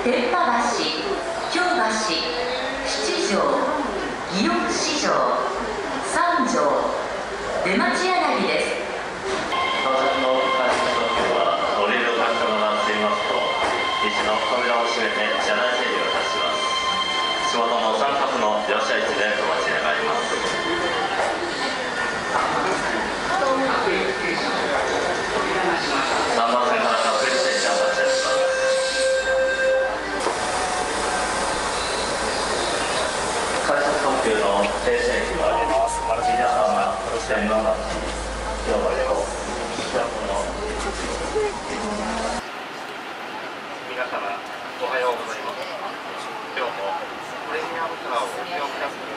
天満橋、京橋、七条、祇園四条、三条、出町柳です。 到着の開始の時は降りるお客様が進みますと、道の扉を閉めて車内整理をいたします。仕事の三角の乗車位置でお待ち願います。3番線から各駅停車を発車します。快速特急の停車駅は皆様、天満橋、京橋と北区の皆様、おはようございます。今日もプレミアムカーをご利用ください。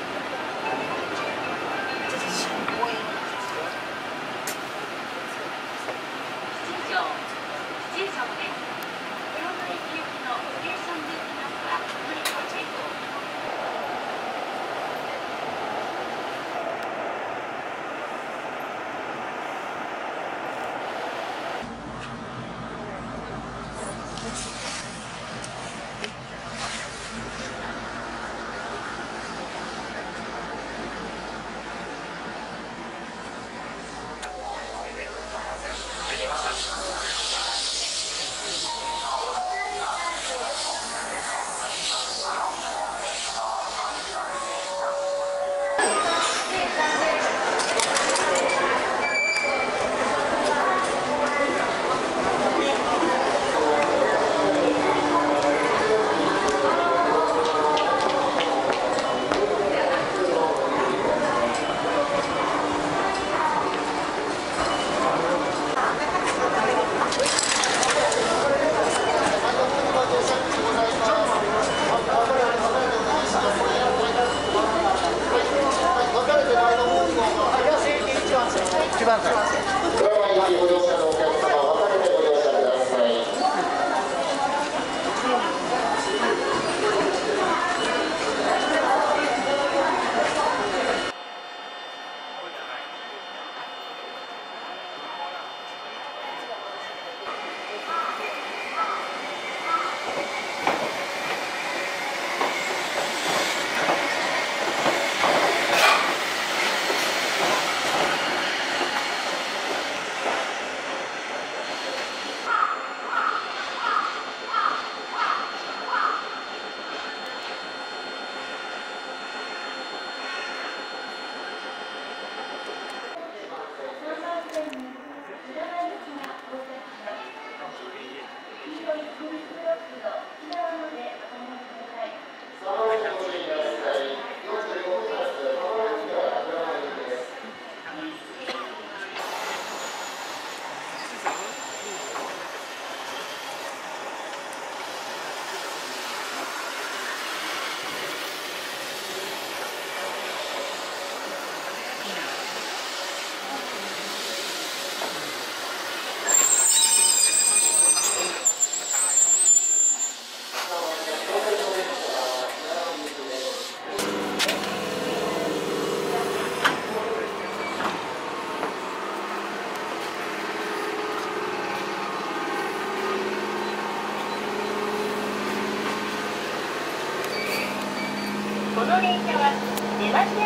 この電車は出町柳発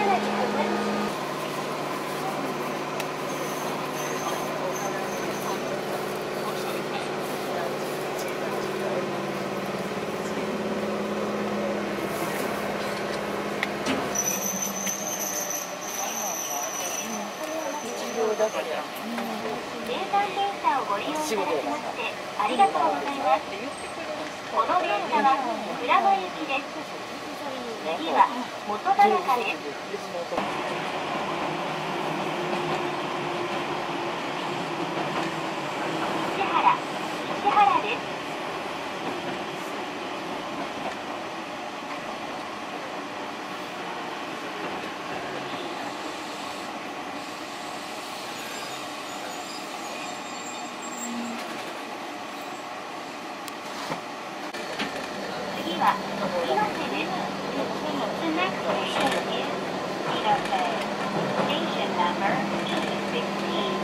13電車をご利用いただきましてありがとうございます。この電車は倉野行きです。次は元田中です。市原です。次は猪瀬です。The next station is Inote. Station number E16.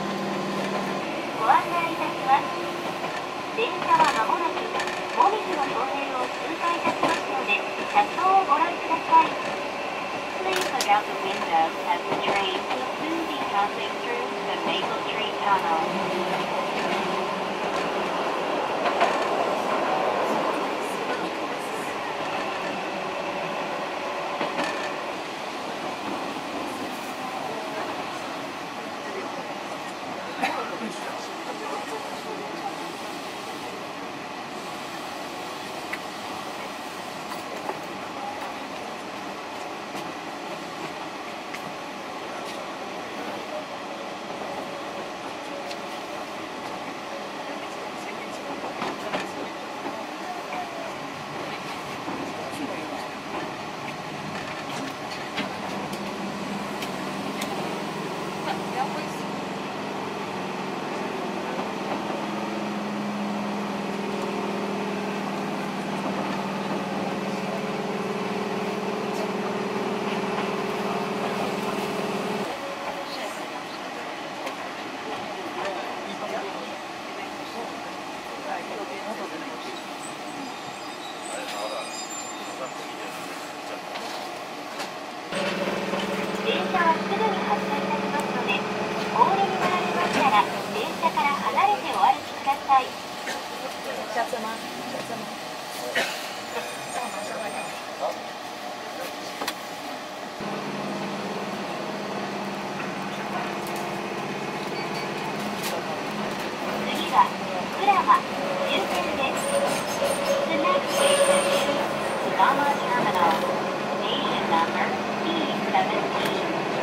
ご案内いたします。電車はまもなくもみじの照明を通 passing through the Maple Tree Tunnel. 電車はすぐに発車いたしますので、お降りになられましたら電車から離れてお歩きください。次は鞍馬終点です。The next station is Kurama Terminal. Station number B17.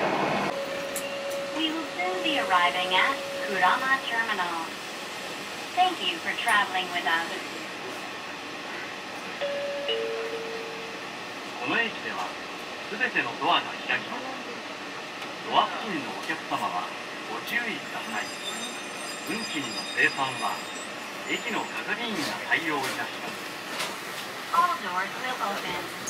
We will soon be arriving at Kurama Terminal. Thank you for traveling with us. この駅ではすべてのドアが開きます。ドア付近のお客様はご注意ください。運賃の精算は駅の係員が対応いたします。 All doors will open.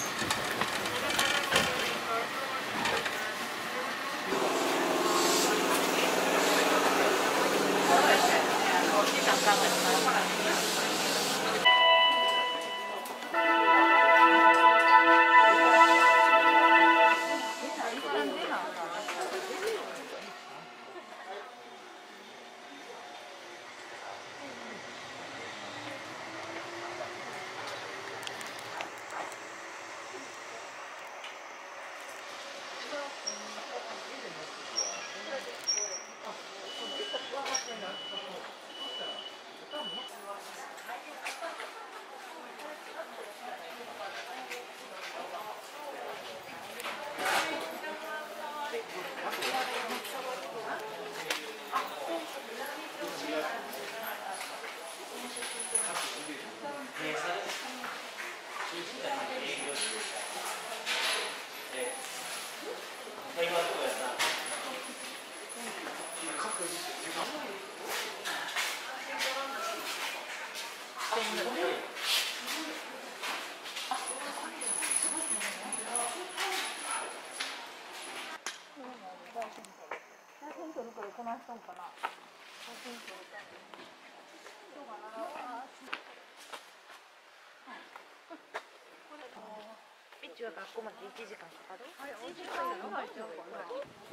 ビッチは学校まで1時間かかる？あれ、1時間やろ？入ってるかな？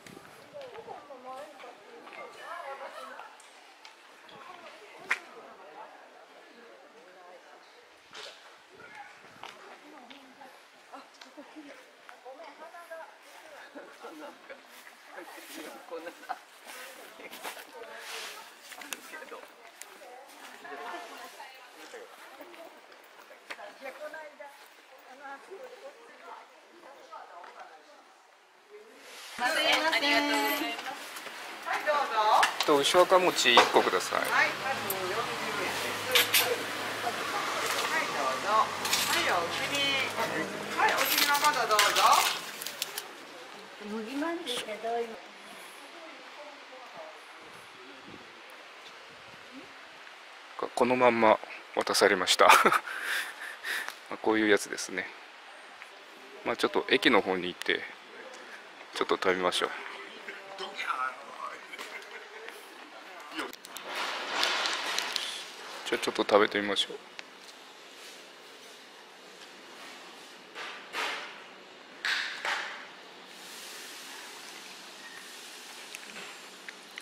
こんなさ、あるけど。 ありがとうございます。はい、どうぞ。 牛若餅1個ください。 はい、まず40円です。はい、どうぞ。はい、お次。はい、お次の方どうぞ。 麦まんじゅうってどういう？ このまんま渡されましたこういうやつですね。まあちょっと駅の方に行ってちょっと食べましょう。じゃあちょっと食べてみましょう。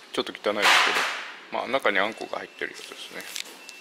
ちょっと汚いですけど、まあ中にあんこが入ってるやつですね。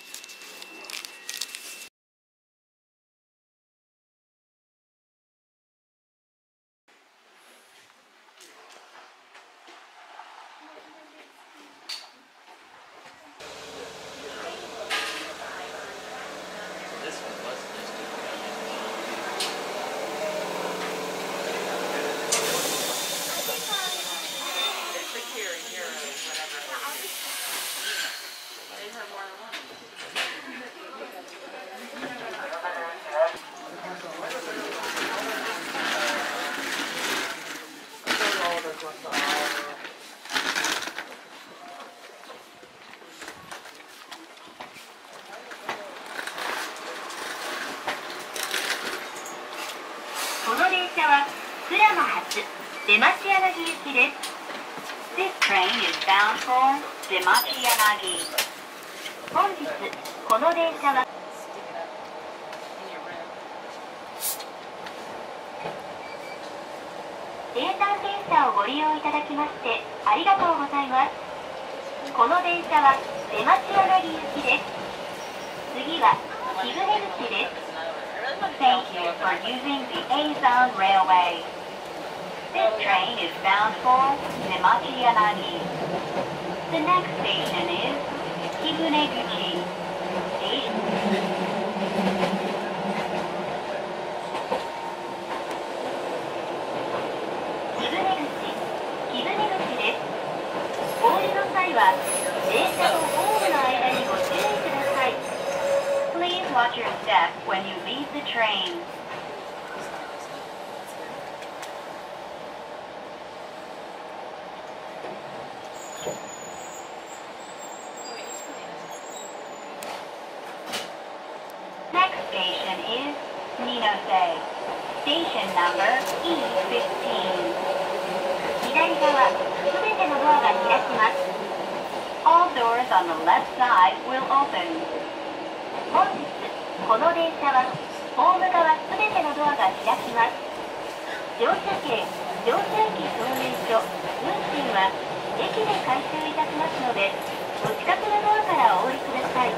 この電車は津山発出町柳行きです。This train is bound for 出町柳。本日この電車は営団電車をご利用いただきましてありがとうございます。この電車は出町柳行きです。次は貴船口です。Thank you for using the Azon Railway. This train is bound for Nemachi Yanagi. The next station is Kibuneguchi. Station. 貴船口です。お降りの際は電車とホームの間にご注意ください。Please watch your step when you leave the train. Next station is Ninose. Station number E15. 左側、すべてのドアが開きます。All doors on the left side will open. 本日この電車はホーム側すべてのドアが開きます。乗車券、乗車駅証明書、運賃は駅で回収いたしますので、お近くのドアからお降りください。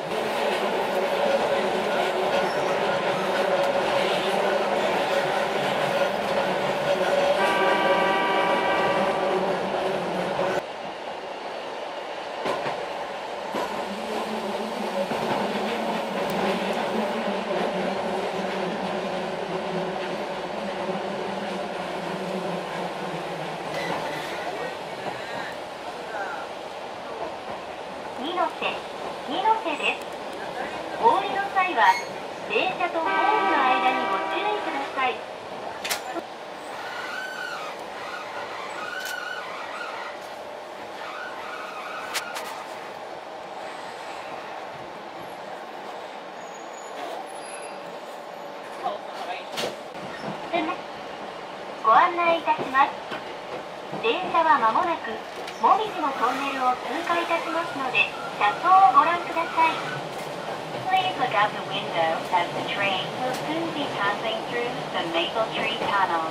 二ノ瀬です。お降りの際は電車とホームの間にご注意ください。ご案内いたします。電車はまもなくもみじのトンネルを通過いたしますので、車窓をご覧ください。Please look out the window as the train will soon be passing through the Maple Tree Tunnel.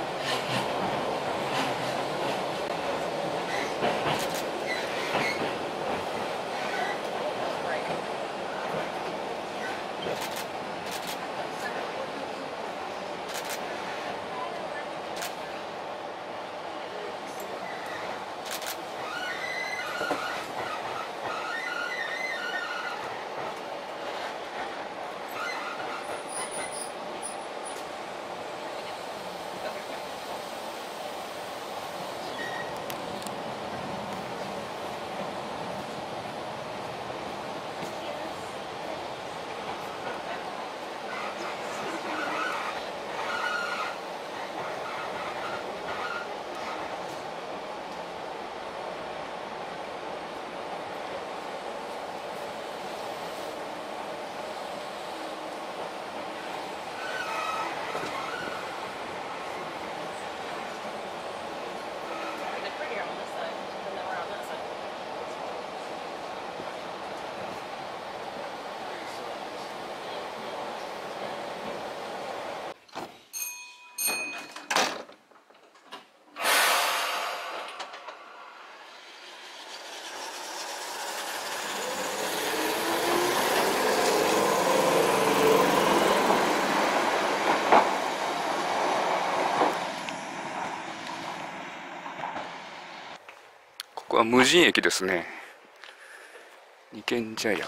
こは無人駅ですね。二軒茶屋。はい、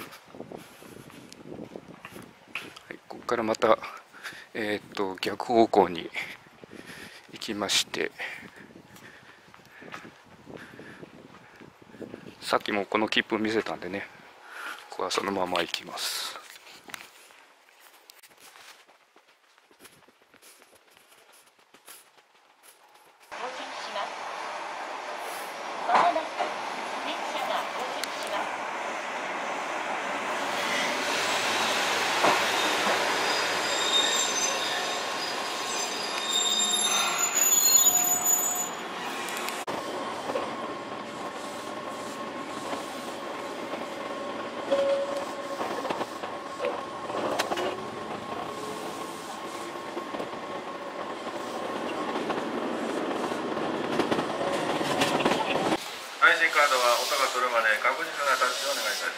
ここからまた逆方向に行きまして、さっきもこの切符見せたんでね、ここはそのまま行きます。 カードは音が取るまで確実なタッチをお願いいたします。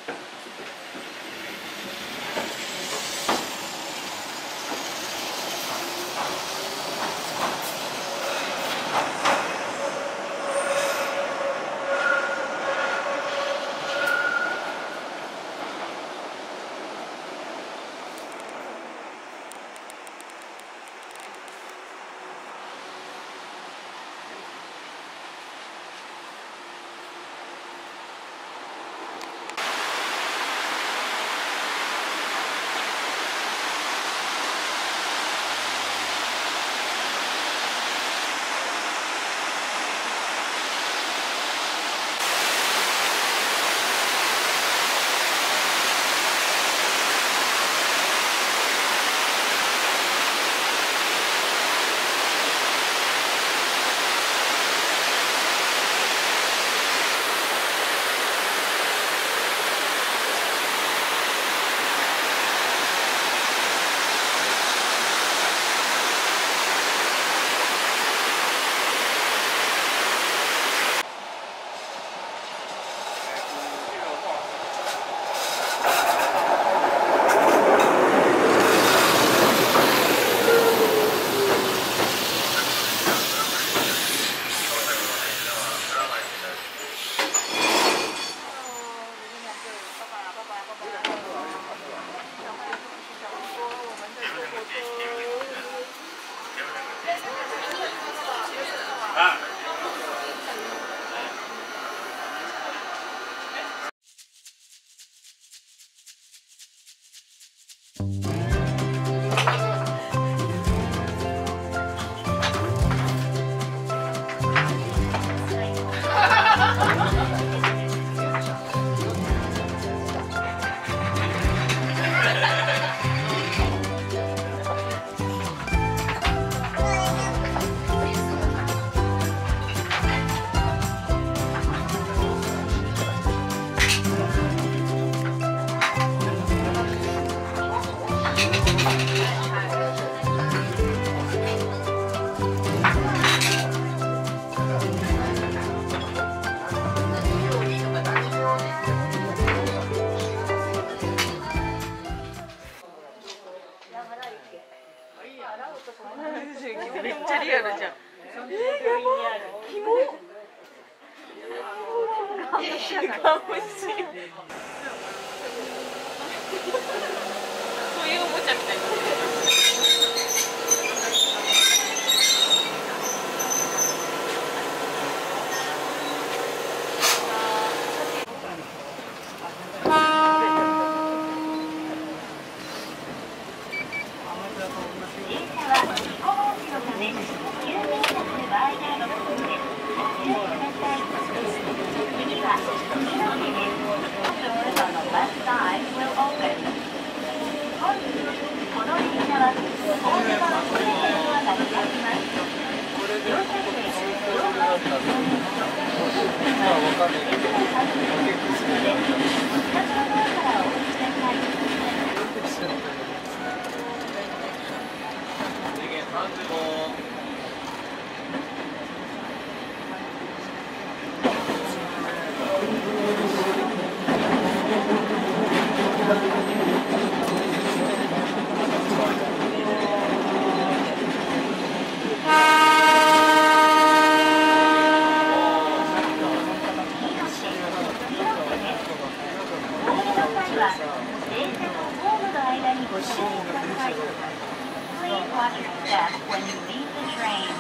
めっちゃリアルじゃん。やばい。キモ。そういうおもちゃみたいな。 sight. Please watch your step when you leave the train.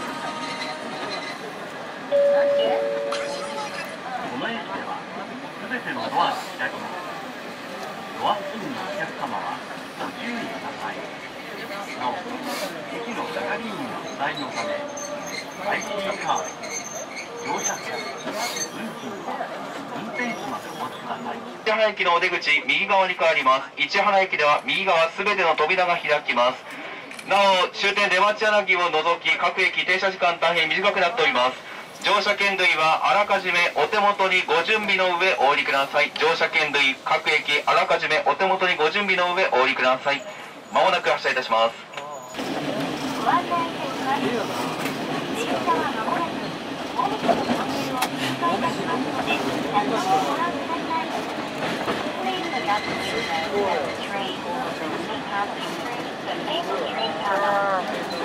この駅では全てのドアが開きます。ドア付近のお客様はご注意ください。なお、駅の係員の不在のため IC カード、乗車券、運賃は運転士までお持ちください。 市原駅のお出口右側に変わります。市原駅では右側すべての扉が開きます。なお終点出町柳を除き各駅停車時間大変短くなっております。乗車券類はあらかじめお手元にご準備の上お降りください。乗車券類各駅あらかじめお手元にご準備の上お降りください。まもなく発車いたします。 ご案内いたします。電車はまもなく大きなトンネルを通過いたしますので、車両をご覧ください。Please conduct yourself as the train will be passing through the cable train tunnel.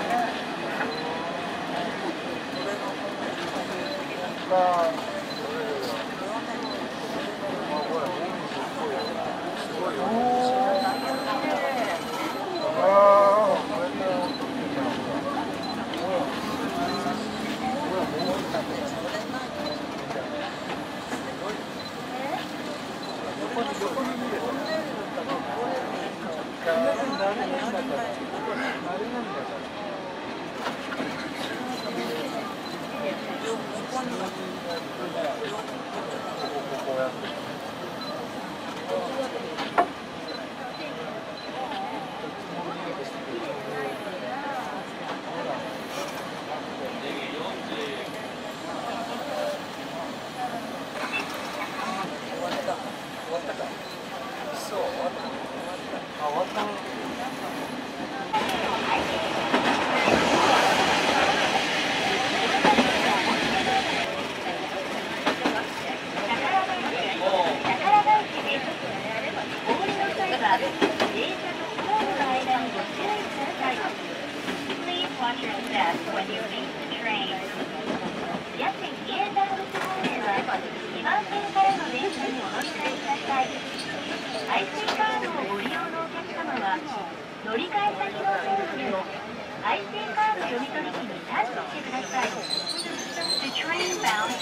乗り換え先の線路でも IC カード読み取り機にタッチしてください。The train bound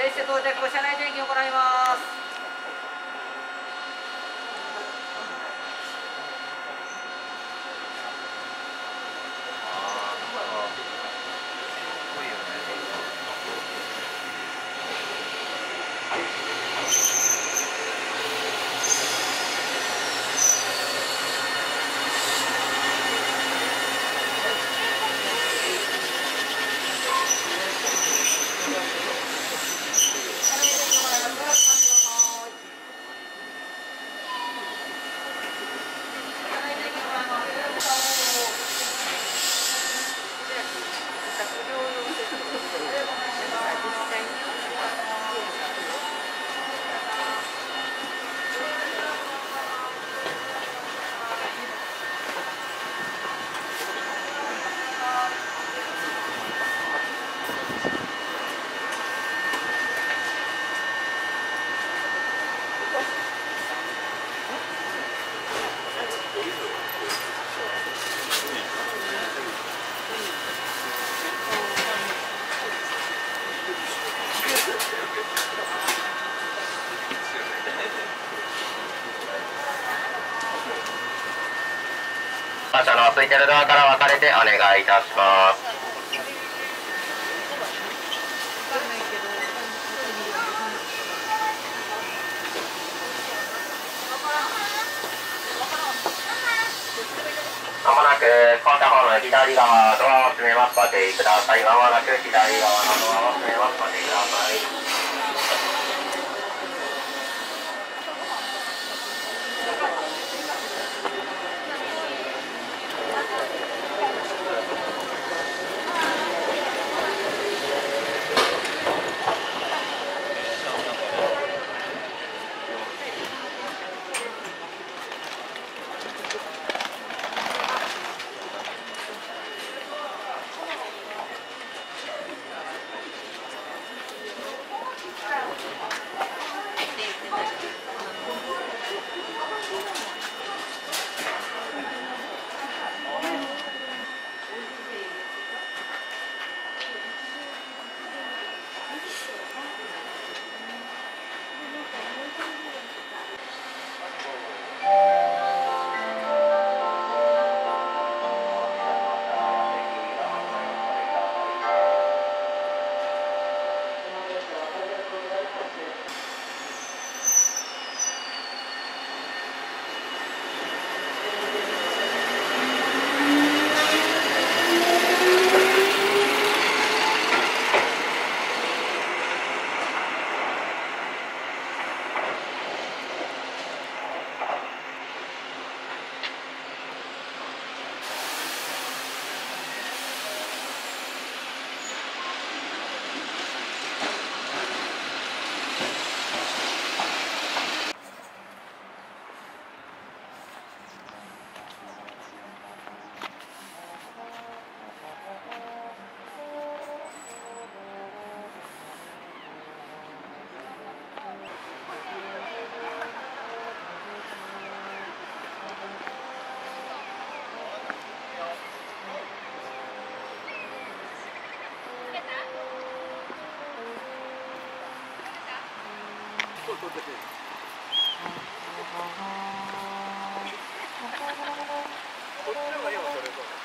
列車到着後車内点検を行います。 馬車の空いてるドアから分かれてお願いいたします。まもなく交差方の左側ドアを閉めます。ご注意ください。まもなく左側のドアを閉めます。ご注意ください。 こっちの方がいいわ、それと。